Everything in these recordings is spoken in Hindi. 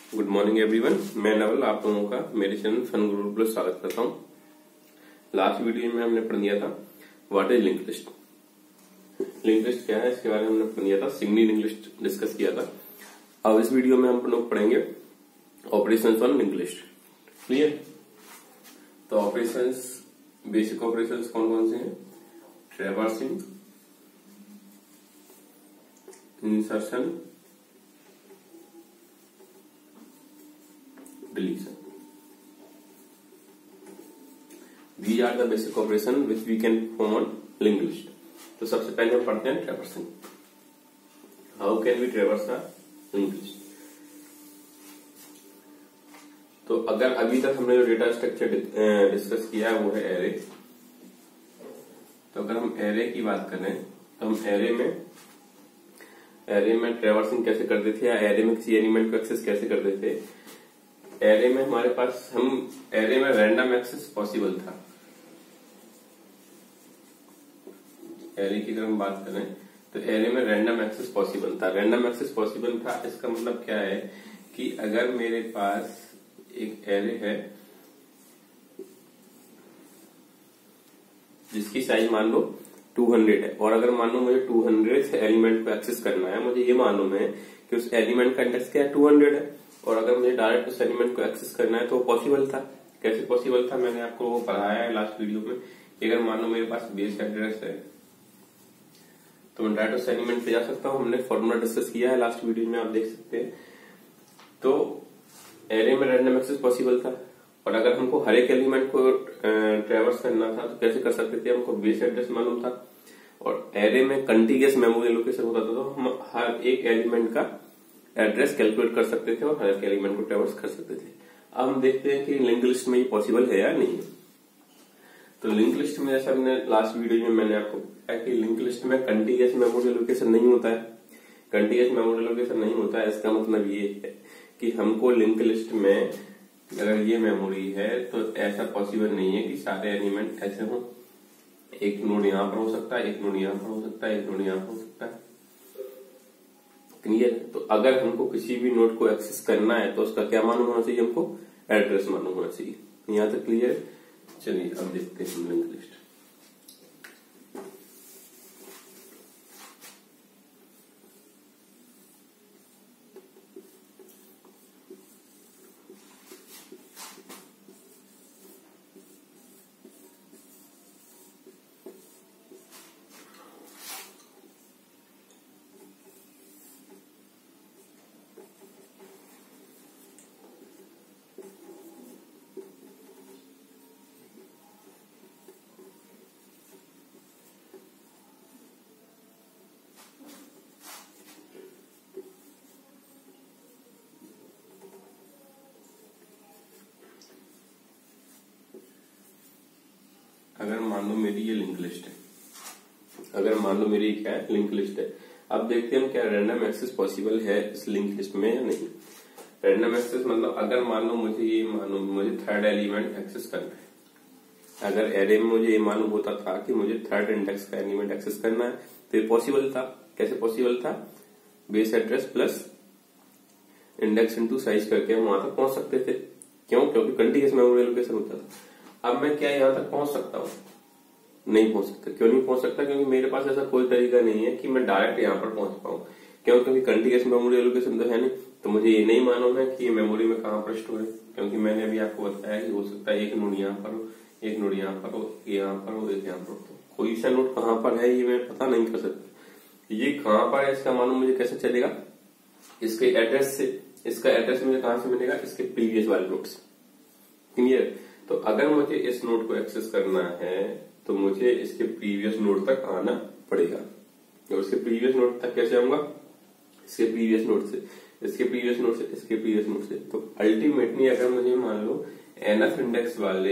Good morning everyone. मैं नवल आप लोगों का मेरे चैनल फन गुरु पर स्वागत करता हूँ। लास्ट वीडियो में हमने पढ़ लिया था what is link list. Link list क्या है इसके बारे में हमने पढ़ लिया था, सिंगली लिंक लिस्ट डिस्कस किया था। अब इस वीडियो में हम लोग पढ़ेंगे operations on link list. Clear? तो ऑपरेशंस, बेसिक ऑपरेशंस कौन कौन से हैं? Traversing, insertion, deletion. These are the basic operation which we can perform on linked list. तो सबसे पहले हम पढ़ते हैं traversing. How can we traverse the linked list? तो अगर अभी तक हमने जो डेटा स्ट्रक्चर डिस्कस किया है वो है एरे। तो अगर हम एरे की बात करें तो हम एरे में ट्रैवर्सिंग कैसे करते थे या एरे में किसी एलिमेंट को एक्सेस कैसे करते थे। एरे में हमारे पास एरे में रैंडम एक्सेस पॉसिबल था। एरे की अगर हम बात करें तो एरे में रैंडम एक्सेस पॉसिबल था। रैंडम एक्सेस पॉसिबल था इसका मतलब क्या है कि अगर मेरे पास एक एरे है जिसकी साइज मान लो 200 है और अगर मान लो मुझे 200 से एलिमेंट को एक्सेस करना है, मुझे ये मालूम है कि उस एलिमेंट का इंडेक्स क्या है 200 है और अगर मुझे डायरेक्ट उस एलिमेंट को एक्सेस करना है तो वो पॉसिबल था। कैसे पॉसिबल था? मैंने आपको वो पढ़ाया है लास्ट वीडियो में। अगर मान लो मेरे पास बेस एड्रेस है तो मैं डायरेक्ट उस एलिमेंट पे जा सकता हूँ। हमने फॉर्मूला डिस्कस किया है लास्ट वीडियो में, आप देख सकते हैं। तो एरे में रैंडम एक्सेस पॉसिबल था और अगर हमको हर एक एलिमेंट को ट्रैवर्स करना था तो कैसे कर सकते थे? हमको बेस एड्रेस मालूम था और एरे में कंटीन्यूअस मेमोरी लोकेशन होता था, तो हम हर एक एलिमेंट का एड्रेस कैलकुलेट कर सकते थे और हर एक एलिमेंट को ट्रैवर्स कर सकते थे। अब हम देखते हैं कि लिंक लिस्ट में ये पॉसिबल है या नहीं। तो लिंक लिस्ट में जैसे हमने लास्ट वीडियो में मैंने आपको बताया कि लिंक लिस्ट में कंटीन्यूअस मेमोरी लोकेशन नहीं होता है। कंटीन्यूअस मेमोरी लोकेशन नहीं होता है इसका मतलब ये है कि हमको लिंक लिस्ट में अगर ये मेमोरी है तो ऐसा पॉसिबल नहीं है कि सारे एलिमेंट ऐसे हों। एक नोड यहाँ पर हो सकता है, एक नोड यहाँ पर हो सकता है, एक नोड यहाँ पर हो सकता है। क्लियर? तो अगर हमको किसी भी नोड को एक्सेस करना है तो उसका क्या मालूम होना चाहिए? हमको एड्रेस मालूम होना चाहिए। यहाँ तक क्लियर? चलिए अब देखते हैं हम लिंक लिस्ट। अगर मान लो मेरी ये लिंक लिस्ट है, अगर मान लो मेरी क्या है लिंक लिस्ट है। अब देखते हैं हम क्या रैंडम एक्सेस पॉसिबल है इस लिंक लिस्ट में या नहीं। रैंडम एक्सेस मतलब अगर मान लो मुझे थर्ड एलिमेंट एक्सेस करना है। अगर एरे में मुझे ये मालूम होता था कि मुझे थर्ड इंडेक्स का एलिमेंट एक्सेस करना है तो ये पॉसिबल था। कैसे पॉसिबल था? Base address plus index into size करके हम वहां तक पहुंच सकते थे। क्यों? क्योंकि कंटीन्यूअस मेमोरी लोकेशन होता था। अब मैं क्या यहां तक पहुंच सकता हूं? नहीं पहुंच सकता। क्यों नहीं पहुंच सकता? क्योंकि मेरे पास ऐसा कोई तरीका नहीं है कि मैं डायरेक्ट यहां पर पहुंच पाऊं। क्यों? क्योंकि कंटीन्यूअस मेमोरी लोकेशन तो है नहीं, तो मुझे ये नहीं मालूम है कि ये मेमोरी में कहां पर स्टोर है। क्योंकि मैंने अभी आपको बताया कि हो सकता है एक नोड यहाँ पर हो, एक नोड यहाँ पर हो, यहाँ पर हो, एक यहाँ पर हो। कोई सा नोड कहां पर है ये मैं पता नहीं कर सकता। ये कहां पर है इसका मालूम मुझे कैसे चलेगा? इसके एड्रेस से। इसका एड्रेस मुझे कहां से मिलेगा? इसके प्रीवियस वाले नोड से। क्लियर? तो अगर मुझे इस नोड को एक्सेस करना है तो मुझे इसके प्रीवियस नोड तक आना पड़ेगा। और इसके प्रीवियस नोड तक कैसे आऊंगा? इसके प्रीवियस नोड से, इसके प्रीवियस नोड से, इसके प्रीवियस नोड से। तो अल्टीमेटली अगर मुझे मान लो एनएफ इंडेक्स वाले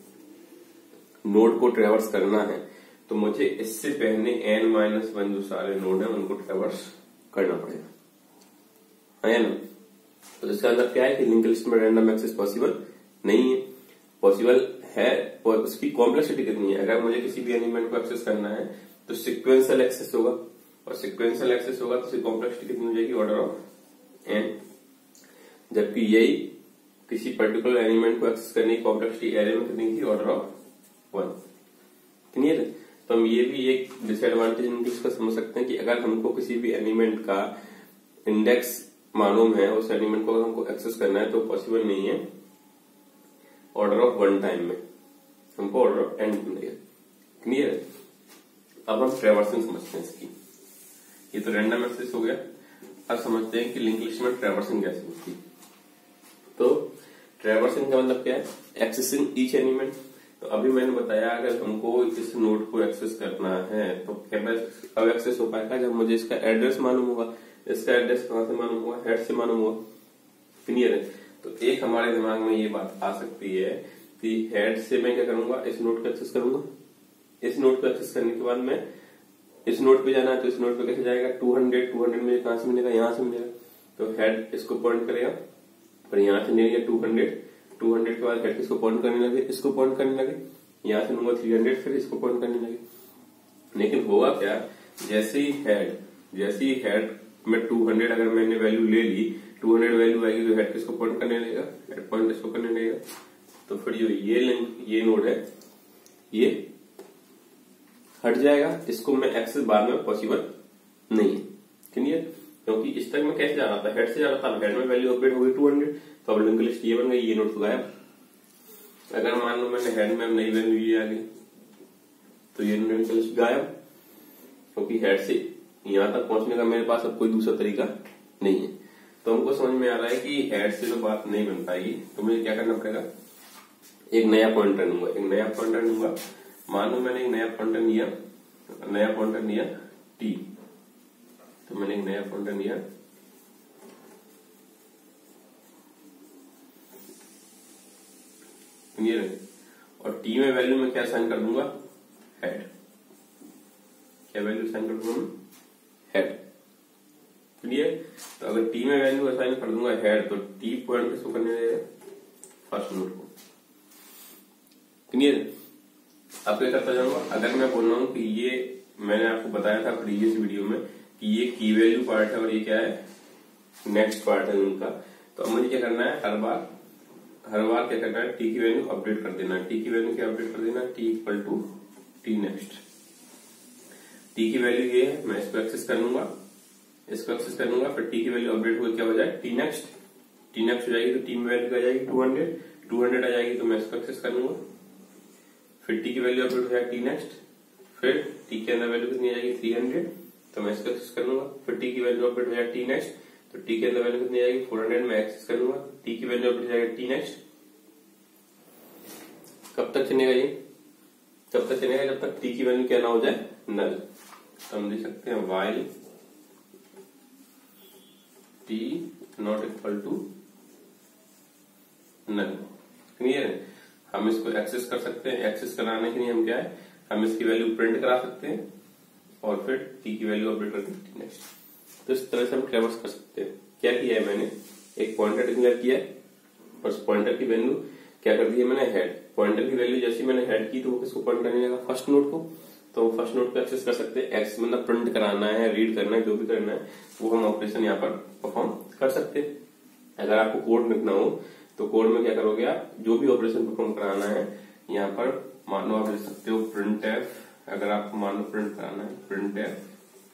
नोड को ट्रैवर्स करना है तो मुझे इससे पहले n-1 जो सारे नोड है उनको ट्रैवर्स करना पड़ेगा, है ना? तो इसका मतलब क्या है कि लिंक लिस्ट में रैंडम एक्सेस पॉसिबल नहीं है। पॉसिबल है और उसकी कॉम्प्लेक्सिटी कितनी है? अगर मुझे किसी भी एलिमेंट को एक्सेस करना है तो सिक्वेंशियल एक्सेस होगा और सिक्वेंशियल एक्सेस होगा तो उसकी कॉम्प्लेक्सिटी कितनी हो जाएगी? Order of n। जबकि यही किसी पर्टिकुलर एलिमेंट को एक्सेस करने की कॉम्प्लेक्सिटी एरे में कितनी थी, ऑर्डर ऑफ 1। क्लियर है। तो हम ये भी एक डिसएडवांटेज इंग्लिश का समझ सकते हैं कि अगर हमको किसी भी एलिमेंट का इंडेक्स मालूम है, उस एलिमेंट को हमको एक्सेस करना है, तो पॉसिबल नहीं है ऑर्डर ऑफ 1 टाइम में, हमको ऑर्डर ऑफ n मिलेगा। क्लियर है। अब हम ट्रैवर्सिंग समझते हैं इसकी। ये तो रैंडम एक्सेस हो गया। अब समझते हैं कि लिंक लिस्ट में ट्रैवर्सिंग कैसे होती है। तो ट्रैवर्सिंग का मतलब क्या है, एक्सेसिंग ईच एलिमेंट। तो अभी मैंने बताया अगर हमको इस नोड को एक्सेस करना है तो कब एक्सेस हो पाएगा, जब मुझे इसका एड्रेस मालूम होगा। इसका एड्रेस कहां से मालूम होगा, हेड से मालूम होगा। क्लियर है। तो एक हमारे दिमाग में ये बात आ सकती है कि हेड से मैं क्या करूंगा, इस नोड को एक्सेस करूंगा। इस नोड को एक्सेस करने के बाद में इस नोड पे जाना है, तो इस नोड पे कैसे जाएगा, 200 मुझे कहां से मिलेगा, यहां से मिलेगा। तो हेड इसको पॉइंट करेगा, पर यहां से नहीं गया 200 के बाद हेड किसको पॉइंट करने लगे, इसको पॉइंट करने लगे। यहां से लूंगा 300, फिर इसको पॉइंट करने लगे। लेकिन होगा क्या, जैसे ही हेड में 200 अगर मैंने वैल्यू ले ली, 200 वैल्यू आएगी तो हेड किसको पॉइंट करने लगेगा, हेड पॉइंट इसको करने लगेगा। तो फिर ये नोड है, ये हट जाएगा। इसको मैं एक्सेस बाद में पॉसिबल नहीं है। क्लियर। क्योंकि इस तक में कैसे जाना था, हेड से जाना था, हेड में वैल्यू अपडेट हो गई 200, तो अब लिंक लिस्ट ये बन गई, ये नोड तो गायब। अगर मान लो मैंने हेड में नई वैल्यू ये आ गई तो ये लिंक लिस्ट गायब, क्योंकि हेड से यहां तक पहुंचने का मेरे पास अब कोई दूसरा तरीका नहीं है। तो हमको समझ में आ रहा है कि हेड से तो बात नहीं बन पाएगी, तो मुझे क्या करना पड़ेगा, एक नया पॉइंटर लूंगा। मान लो मैंने एक नया पॉइंटर लिया टी। तो मैंने एक नया पॉइंटर लिया क्लियर है। और टी में वैल्यू में क्या साइन कर दूंगा, हेड। क्या वैल्यू साइन कर दूंगा, हेड। क्लियर। तो अगर टी में वैल्यू असाइन कर दूंगा हेड, तो टी पॉइंट किसको करने देगा, फर्स्ट नोड को। क्लियर। अब क्या करता जाऊंगा, अगर मैं बोल रहा हूं कि ये मैंने आपको बताया था प्रीवियस वीडियो में कि ये की वैल्यू पार्ट है और ये क्या है, नेक्स्ट पार्ट है उनका। तो अब मुझे क्या करना है, हर बार क्या करना है, टी की वैल्यू अपडेट कर देना है। टी की वैल्यू क्या अपडेट कर देना है, T equal to T next. T की वैल्यू ये है, मैं इसको एक्सेस कर लूंगा, फिर टी की वैल्यू अपडेट हुई क्या हो जाए, टी नेक्स्ट हो जाएगी। तो टी में वैल्यू क्या आ जाएगी, 200 आ जाएगी, तो मैं इसको एक्सेस कर लूंगा। फिर टी की वैल्यू अपडेट हो जाएगी टी नेक्स्ट, फिर टी के अंदर वैल्यू कितनी आ जाएगी 300, तो मैं इसको एक्सेस कर लूंगा। फिर टी की वैल्यू अपडेट हो जाएगी टी नेक्स्ट, तो टी के अंदर वैल्यू कितनी आएगी 400, मैं एक्सेस कर लूंगा। टी की वैल्यू अपडेट हो जाएगी टी नेक्स्ट। कब तक चलेगा ये, जब तक टी की वैल्यू क्या ना हो जाए, नल। तो हम लिख सकते हैं while T not equal to null. Clear है। हम इसको एक्सेस कर सकते हैं। एक्सेस कराने के लिए हम क्या है, हम इसकी वैल्यू प्रिंट करा सकते हैं और फिर टी की वैल्यू अपडेट करके टी नेक्स्ट। तो इस तरह से हम ट्रैवर्स कर सकते हैं। क्या किया है मैंने, एक पॉइंटर डिक्लेयर किया है और उस पॉइंटर की वैल्यू क्या कर दी है मैंने, हेड। पॉइंटर की वैल्यू जैसी मैंने हेड की तो वो किसको पॉइंट करने लगा, फर्स्ट नोड को। तो फर्स्ट नोड को एक्सेस कर सकते हैं। एक्स मतलब प्रिंट कराना है, रीड करना है, जो भी करना है वो हम ऑपरेशन यहाँ पर परफॉर्म कर सकते हैं। अगर आपको कोड लिखना हो तो कोड में क्या करोगे आप, जो भी ऑपरेशन परफॉर्म कराना है यहाँ पर मान लो आप लिख सकते हो प्रिंट एफ। अगर आपको मान लो प्रिंट कराना है प्रिंट एफ,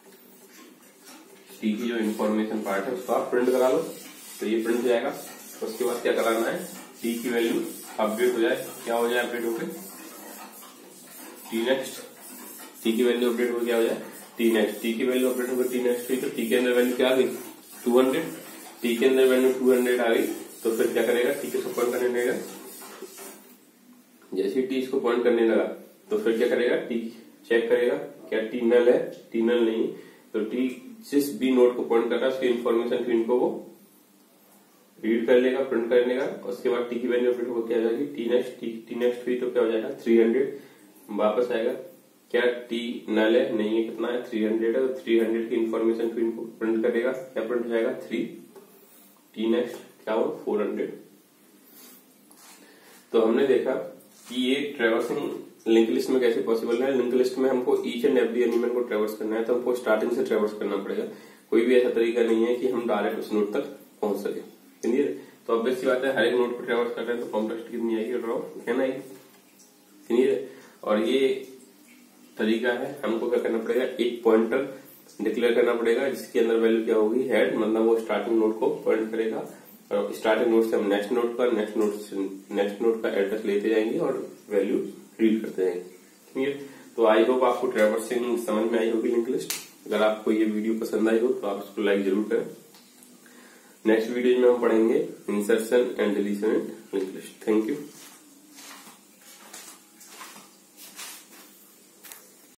टी की जो इन्फॉर्मेशन पार्ट है उसको आप प्रिंट करा लो, तो ये प्रिंट हो जाएगा। उसके बाद क्या कराना है, टी की वैल्यू अपडेट हो जाए, क्या हो जाए अपडेट होकर टी नेक्स्ट। टी की वैल्यू अपडेट हो क्या हो जाए, टी नेक्स्ट। टी की वैल्यू अपडेट होकर टी नेक्स्ट हुई, तो टी के अंदर वैल्यू क्या आ गई 200। टी के अंदर वैल्यू 200 आ गई, तो फिर क्या करेगा, टी को पॉइंट करने लगेगा। जैसे टी इसको पॉइंट करने लगा तो फिर क्या करेगा, टी चेक करेगा क्या टी नल है, टी नल नहीं, तो टी जिस भी नोड को पॉइंट कर रहा है उसकी इन्फॉर्मेशन फिर इनको वो रीड कर लेगा, प्रिंट कर लेगा। उसके बाद टी की वैल्यू अपडेट हो क्या आ जाएगी टी नेक्स्ट हुई, तो क्या हो जाएगा 300 वापस आएगा। क्या टी नल है, नहीं है, कितना है 300 है, तो 300 की इन्फॉर्मेशन फिर इनको प्रिंट करेगा, क्या प्रिंट हो जाएगा 3। टी नेक्स्ट क्या हो 400। तो हमने देखा कि ये ट्रैवर्सिंग लिंक लिस्ट में कैसे पॉसिबल है। लिंक लिस्ट में हमको ईच एंड एवरी एलिमेंट को ट्रैवर्स करना है, तो हमको स्टार्टिंग से ट्रैवर्स करना पड़ेगा। कोई भी ऐसा तरीका नहीं है कि हम डायरेक्ट उस नोड तक पहुंच सके। क्लियर। तो अब बेसिक बात है, हर एक नोड को ट्रैवर्स कर रहे हैं तो कॉम्प्लेक्सिटी कितनी आएगी, ड्रॉ कहना आएगी। और ये तरीका है, हमको क्या करना पड़ेगा, एक पॉइंटर डिक्लेयर करना पड़ेगा जिसके अंदर वैल्यू क्या होगी, हेड, मतलब वो स्टार्टिंग नोड को पॉइंट करेगा और स्टार्टिंग नोड से हम नेक्स्ट नोड का एड्रेस लेते जाएंगे और वैल्यू रीड करते जाएंगे। ठीक है, तो आई होप आपको ट्रैवर्सिंग समझ में आई होगी लिंक लिस्ट। अगर आपको ये वीडियो पसंद आई हो तो आप इसको लाइक जरूर करें। नेक्स्ट वीडियो में हम पढ़ेंगे insertion and deletion in link list. Thank you.